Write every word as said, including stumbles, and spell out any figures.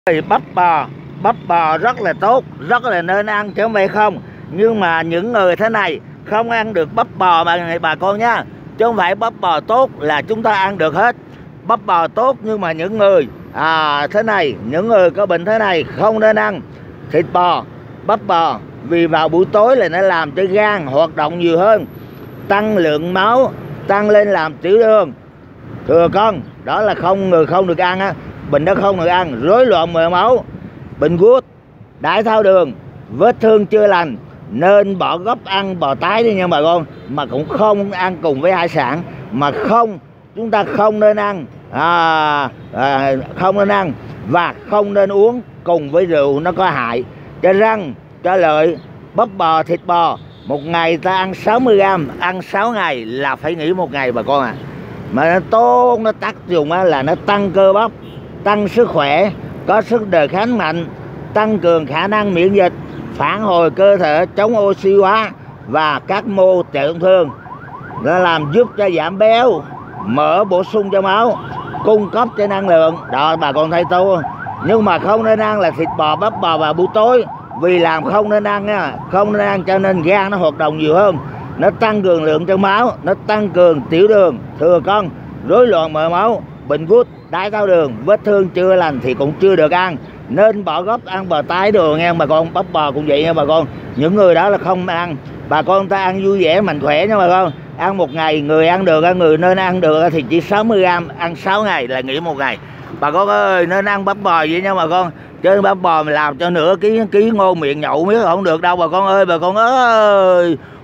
Thì bắp bò, bắp bò rất là tốt, rất là nên ăn chứ không phải không. Nhưng mà những người thế này không ăn được bắp bò mà bà con nha. Chứ không phải bắp bò tốt là chúng ta ăn được hết. Bắp bò tốt nhưng mà những người à, thế này, những người có bệnh thế này không nên ăn thịt bò, bắp bò. Vì vào buổi tối là nó làm cho gan hoạt động nhiều hơn, tăng lượng máu, tăng lên làm tiểu đường, thừa cân. Đó là không người không được ăn á. Bệnh đó không được ăn, rối loạn mỡ máu, bệnh gút, đái tháo đường, vết thương chưa lành nên bỏ gốc ăn bò tái đi nha bà con. Mà cũng không ăn cùng với hải sản, mà không, chúng ta không nên ăn à, à, không nên ăn và không nên uống cùng với rượu, nó có hại cho răng, cho lợi. Bắp bò, thịt bò một ngày ta ăn sáu mươi gam, ăn sáu ngày là phải nghỉ một ngày bà con à. Mà nó tốt, nó tác dụng là nó tăng cơ bắp, tăng sức khỏe, có sức đề kháng mạnh, tăng cường khả năng miễn dịch, phản hồi cơ thể, chống oxy hóa và các mô tổn thương. Nó làm giúp cho giảm béo, mỡ, bổ sung cho máu, cung cấp cho năng lượng. Đó bà con thấy tốt không? Nhưng mà không nên ăn là thịt bò, bắp bò vào buổi tối. Vì làm không nên ăn nha, không nên ăn cho nên gan nó hoạt động nhiều hơn, nó tăng cường lượng trong máu, nó tăng cường tiểu đường, thừa cân, rối loạn mỡ máu, bệnh gút, đái tháo đường, vết thương chưa lành thì cũng chưa được ăn. Nên bỏ gốc ăn bò tái đồ nghe bà con, bắp bò cũng vậy nha bà con. Những người đó là không ăn. Bà con ta ăn vui vẻ mạnh khỏe nha bà con. Ăn một ngày, người ăn được, người nên ăn được thì chỉ sáu mươi gam, ăn sáu ngày là nghỉ một ngày. Bà con ơi, nên ăn bắp bò vậy nha bà con. Chứ bắp bò mà làm cho nửa ký ký ngô miệng nhậu miếng không được đâu bà con ơi, bà con ơi.